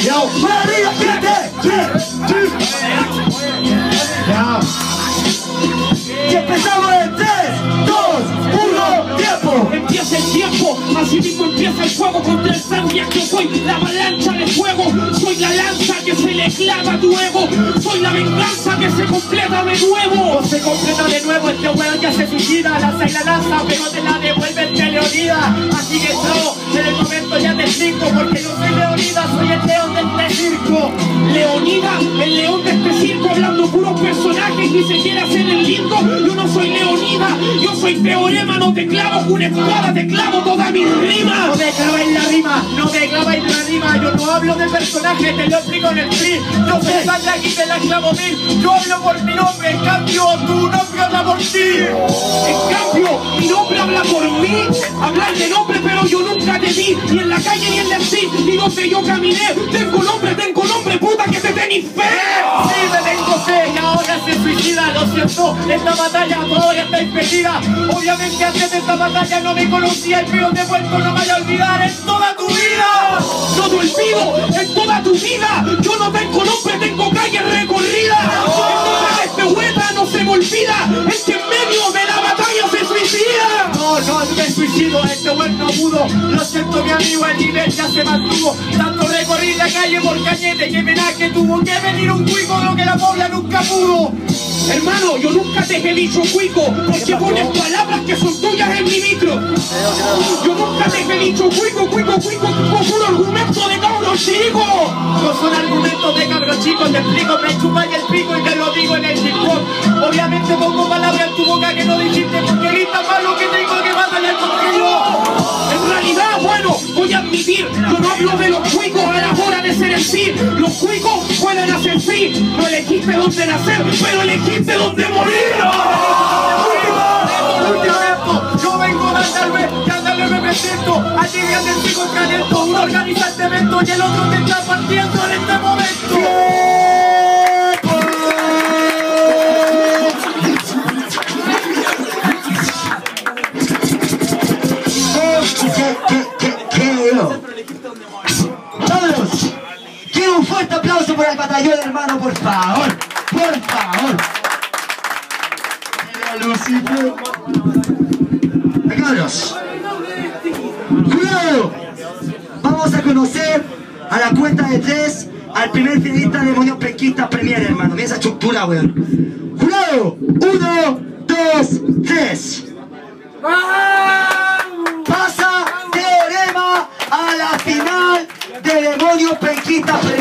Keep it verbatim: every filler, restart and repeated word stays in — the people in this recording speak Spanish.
Yo, para arriba, ya. Y empezamos en tres, dos, uno, tiempo. Empieza el tiempo, así mismo empieza el fuego contra el sangre. Yo soy la avalancha de fuego, soy la lanza que se le clava a tu ego, soy la venganza que se completa de nuevo. No se completa de nuevo, este weón ya se suicida. Lanza y la lanza, pero te la devuelve Leonida. Así que no, en el momento ya te explico, porque no soy Leonida, soy el león de este circo. Leonida, el león de este circo, hablando puros personajes, ni se quiere hacer el lindo. Yo no soy Leonida, yo soy teorema, no te clavo con una espada, te clavo toda mi rima. No me claváis la rima, no me claváis la rima. Yo no hablo de personaje, te lo explico en el free. Yo soy sangre aquí, te la clavo mil. Yo hablo por mi nombre, en cambio tu nombre habla por ti. En cambio, mi nombre habla por mí. Hablar de nombre, pero yo nunca te vi, ni en la calle ni en la street, ni donde yo caminé. Tengo nombre, tengo nombre, puta que te tenis fe. Sí, me tengo fe y ahora se suicida. Lo siento, esta batalla todavía está impedida. Obviamente antes de esta batalla no me conocía, el frío de muerto no me vaya a olvidar en toda tu vida. No te olvido en toda tu vida. Yo no tengo nombre, tengo calle recorrida. El nombre de este hueta no se me olvida. El que en medio de la batalla se suicida. No, no me suicido, este weón no pudo. Lo siento mi amigo, el nivel ya se mantuvo. Tanto recorrí la calle por cañete que pena que tuvo que venir un cuico lo que la pobla nunca pudo. Hermano, yo nunca te he dicho cuico, porque pones palabras que son tuyas en mi micro. Yo nunca te he dicho cuico, cuico, cuico, con un argumento de cabros chicos. No son argumentos de cabros chicos, te explico, me chupáis el pico y te lo digo en el hip hop. Obviamente pongo palabras en tu boca que no dijiste porque gritas más lo que tengo que batallar contigo. En realidad, bueno, voy a admitir, yo no hablo de los cuicos a la hora de ser en sí. Los cuicos pueden hacer sí, no elegiste dónde nacer, pero elegiste dónde morir. Yo vengo a andarme, que andarme me presento. Allí viene el chico talento, uno organiza este evento y el otro te está partiendo en este momento. Vámonos. Quiero un fuerte aplauso por el batallón, hermano, por favor. Por favor. Lucifer. Cabros. ¡Cuidado! Vamos a conocer a la cuenta de tres al primer finalista de Demonios Penquistas Premier, hermano. Mira esa estructura, weón. ¡Jurado! Uno, dos, tres. Pasa Teorema a la final de Demonios Penquistas Premier.